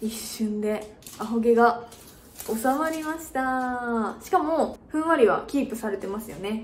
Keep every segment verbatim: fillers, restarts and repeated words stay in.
一瞬でアホ毛が収まりました。しかもふんわりはキープされてますよね。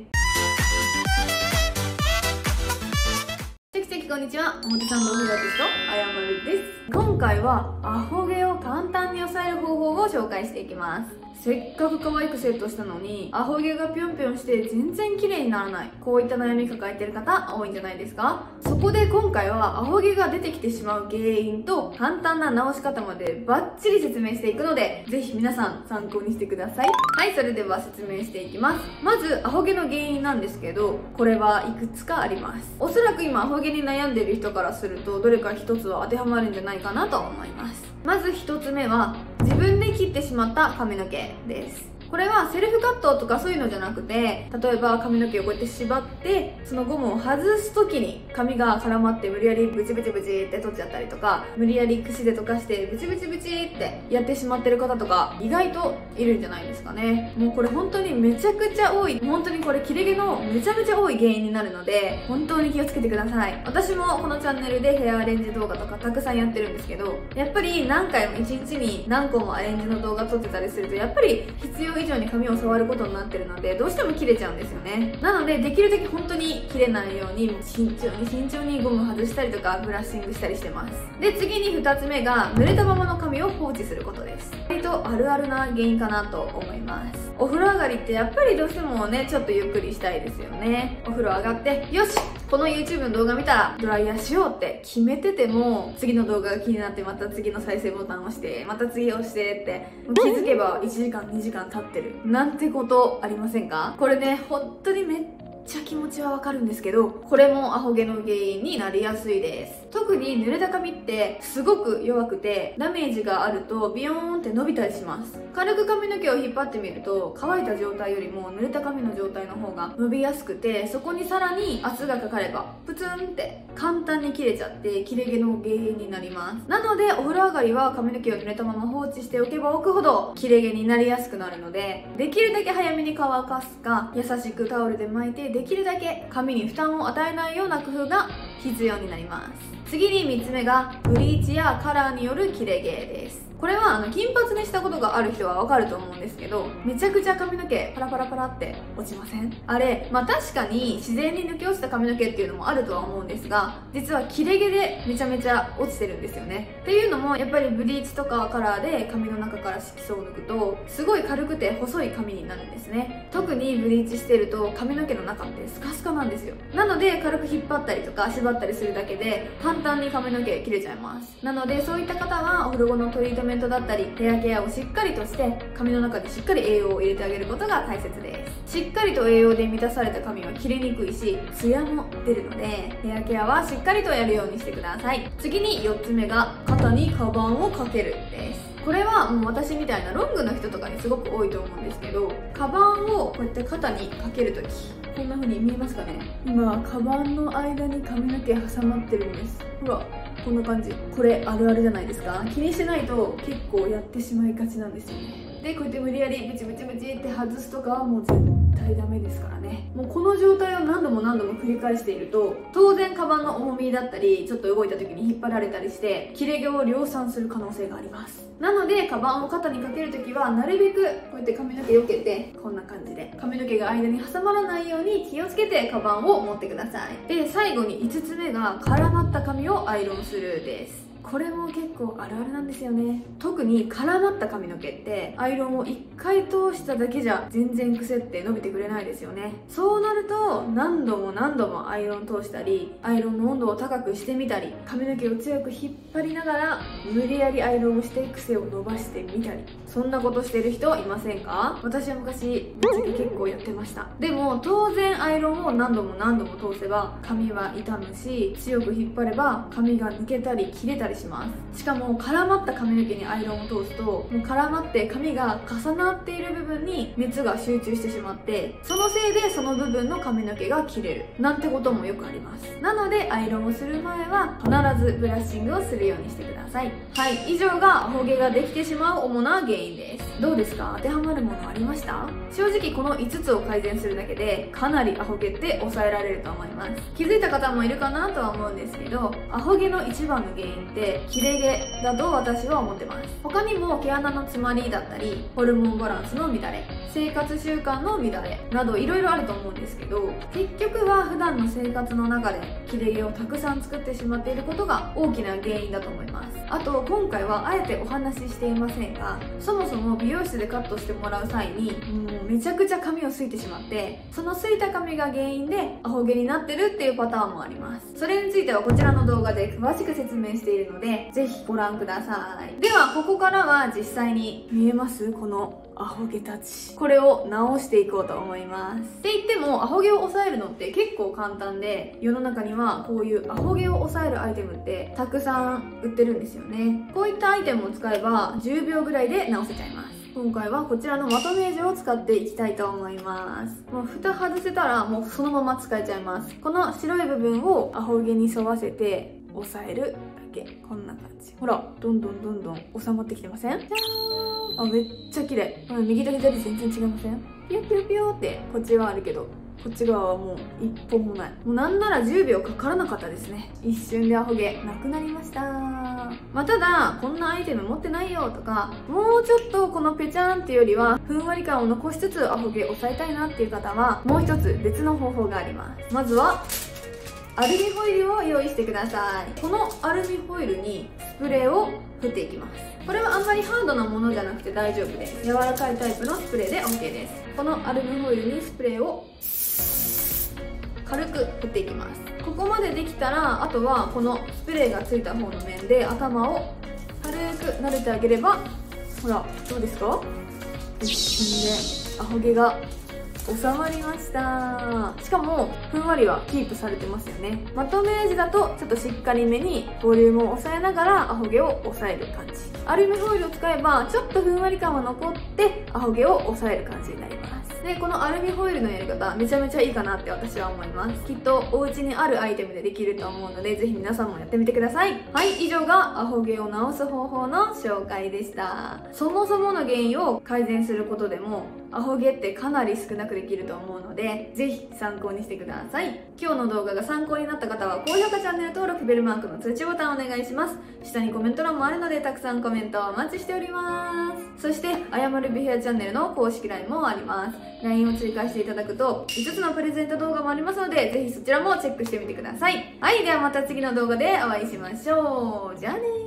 チェキチェキこんにちは、表参道フィラティストあやまるです。今回はアホ毛を簡単に抑える方法を紹介していきます。せっかく可愛くセットしたのにアホ毛がぴょんぴょんして全然綺麗にならない、こういった悩み抱えてる方多いんじゃないですか。そこで今回はアホ毛が出てきてしまう原因と簡単な直し方までバッチリ説明していくので、ぜひ皆さん参考にしてください。はい、それでは説明していきます。まずアホ毛の原因なんですけど、これはいくつかあります。おそらく今アホ毛に悩んでいる人からするとどれか一つは当てはまるんじゃないかなと思います。まず一つ目は自分で切ってしまった髪の毛です。これはセルフカットとかそういうのじゃなくて、例えば髪の毛をこうやって縛ってそのゴムを外す時に髪が絡まって無理やりブチブチブチって取っちゃったりとか、無理やり櫛で溶かしてブチブチブチってやってしまってる方とか意外といるんじゃないですかね。もうこれ本当にめちゃくちゃ多い、本当にこれ切れ毛のめちゃめちゃ多い原因になるので本当に気をつけてください。私もこのチャンネルでヘアアレンジ動画とかたくさんやってるんですけど、やっぱり何回もいちにちに何個もアレンジの動画撮ってたりするとやっぱり必要以上に髪を触ることになってるのでどうしても切れちゃうんですよね。なのでできるだけ本当に切れないように慎重に慎重にゴム外したりとかブラッシングしたりしてます。で次にふたつめが濡れたままの髪を放置することです。割とあるあるな原因かなと思います。お風呂上がりってやっぱりどうしてもねちょっとゆっくりしたいですよね。お風呂上がってよしこの YouTube の動画見たらドライヤーしようって決めてても次の動画が気になってまた次の再生ボタンを押してまた次押してって気づけばいちじかんにじかん経ってるなんてことありませんか？これね本当にめっちゃ気持ちはわかるんですけど、これもアホ毛の原因になりやすいです。特に濡れた髪ってすごく弱くてダメージがあるとビヨーンって伸びたりします。軽く髪の毛を引っ張ってみると乾いた状態よりも濡れた髪の状態の方が伸びやすくて、そこにさらに圧がかかればプツンって簡単に切れちゃって切れ毛の原因になります。なのでお風呂上がりは髪の毛を濡れたまま放置しておけば置くほど切れ毛になりやすくなるので、できるだけ早めに乾かすか優しくタオルで巻いてできるだけ髪に負担を与えないような工夫が必要になります。次にみっつめがブリーチやカラーによる切れ毛です。これはあの金髪にしたことがある人はわかると思うんですけど、めちゃくちゃ髪の毛パラパラパラって落ちません？あれ、まあ確かに自然に抜け落ちた髪の毛っていうのもあるとは思うんですが、実は切れ毛でめちゃめちゃ落ちてるんですよね。っていうのもやっぱりブリーチとかカラーで髪の中から色素を抜くとすごい軽くて細い髪になるんですね。特にブリーチしてると髪の毛の中ってスカスカなんですよ。なので軽く引っ張ったりとか縛ったりするだけで簡単に髪の毛切れちゃいます。なのでそういった方はお風呂後のトリートメントだったりヘアケアをしっかりとして髪の中でしっかり栄養を入れてあげることが大切です。しっかりと栄養で満たされた髪は切れにくいしツヤも出るのでヘアケアはしっかりとやるようにしてください。次によっつめが肩にカバンをかけるです。これはもう私みたいなロングの人とかにすごく多いと思うんですけど、カバンをこうやって肩にかけるときこんな風に見えますかね。今カバンの間に髪の毛挟まってるんです。ほらこんな感じ。これあるあるじゃないですか。気にしてないと結構やってしまいがちなんですよね。でこうやって無理やりブチブチブチって外すとかはもう絶対ダメですからね。もうこの状態を何度も何度も繰り返していると当然カバンの重みだったりちょっと動いた時に引っ張られたりして切れ毛を量産する可能性があります。なのでカバンを肩にかけるときはなるべくこうやって髪の毛避けてこんな感じで髪の毛が間に挟まらないように気をつけてカバンを持ってください。で最後にいつつめが絡まった髪をアイロンするです。これも結構あるあるなんですよね。特に絡まった髪の毛ってアイロンをいっかい通しただけじゃ全然癖って伸びてくれないですよね。そうなると何度も何度もアイロン通したりアイロンの温度を高くしてみたり髪の毛を強く引っ張りながら無理やりアイロンをして癖を伸ばしてみたり、そんなことしてる人いませんか？私は昔ぶっちゃけ結構やってました。でも当然アイロンを何度も何度も通せば髪は傷むし強く引っ張れば髪が抜けたり切れたりします。しかも絡まった髪の毛にアイロンを通すともう絡まって髪が重なっている部分に熱が集中してしまってそのせいでその部分の髪の毛が切れるなんてこともよくあります。なのでアイロンをする前は必ずブラッシングをするようにしてください。はい、以上がアホ毛ができてしまう主な原因です。 どうですか？当てはまるものありました？正直このいつつを改善するだけでかなりアホ毛って抑えられると思います。気づいた方もいるかなとは思うんですけど、アホ毛の一番の原因って切れ毛だと私は思ってます。他にも毛穴の詰まりだったり、ホルモンバランスの乱れ、生活習慣の乱れなどいろいろあると思うんですけど、結局は普段の生活の中で切れ毛をたくさん作ってしまっていることが大きな原因だと思います。あと今回はあえてお話ししていませんが、そもそも美容室でカットしてもらう際にもうめちゃくちゃ髪をすいてしまって、そのすいた髪が原因でアホ毛になってるっていうパターンもあります。それについてはこちらの動画で詳しく説明しているので、ぜひご覧ください。ではここからは実際に見えます？このアホ毛たち、これを直していこうと思います。って言ってもアホ毛を抑えるのって結構簡単で、世の中にはこういうアホ毛を抑えるアイテムってたくさん売ってるんですよね。こういったアイテムを使えばじゅうびょうぐらいで直せちゃいます。今回はこちらのまとめージを使っていきたいと思います。もう蓋外せたらもうそのまま使えちゃいます。この白い部分をアホ毛に沿わせて押さえるだけ。こんな感じ。ほら、どんどんどんどん収まってきてません？じゃーん。あ、めっちゃ綺麗。右と左全然違いません？ピヨピヨピヨってこっちはあるけど、こっち側はもう一本もない。もうなんならじゅうびょうかからなかったですね。一瞬でアホ毛なくなりました。まあ、ただこんなアイテム持ってないよとか、もうちょっとこのペチャンっていうよりはふんわり感を残しつつアホ毛抑えたいなっていう方は、もう一つ別の方法があります。まずはアルミホイルを用意してください。このアルミホイルにスプレーを振っていきます。これはあんまりハードなものじゃなくて大丈夫です。柔らかいタイプのスプレーで OK です。このアルミホイルにスプレーを軽く振っていきます。ここまでできたら、あとはこのスプレーがついた方の面で頭を軽く撫でてあげれば、ほらどうですか？一瞬でアホ毛が収まりました。しかもふんわりはキープされてますよね。まとめージだとちょっとしっかりめにボリュームを抑えながらアホ毛を抑える感じ。アルミホイルを使えばちょっとふんわり感は残ってアホ毛を抑える感じになります。で、このアルミホイルのやり方めちゃめちゃいいかなって私は思います。きっとお家にあるアイテムでできると思うので、ぜひ皆さんもやってみてください。はい、以上がアホ毛を直す方法の紹介でした。そもそもの原因を改善することでもアホ毛ってかなり少なくできると思うので、ぜひ参考にしてください。今日の動画が参考になった方は高評価、チャンネル登録、ベルマークの通知ボタンをお願いします。下にコメント欄もあるのでたくさんコメントをお待ちしております。そしてあやまる美ヘアチャンネルの公式 ライン もあります。 ライン を追加していただくといつつのプレゼント動画もありますので、ぜひそちらもチェックしてみてください。はい、ではまた次の動画でお会いしましょう。じゃあねー。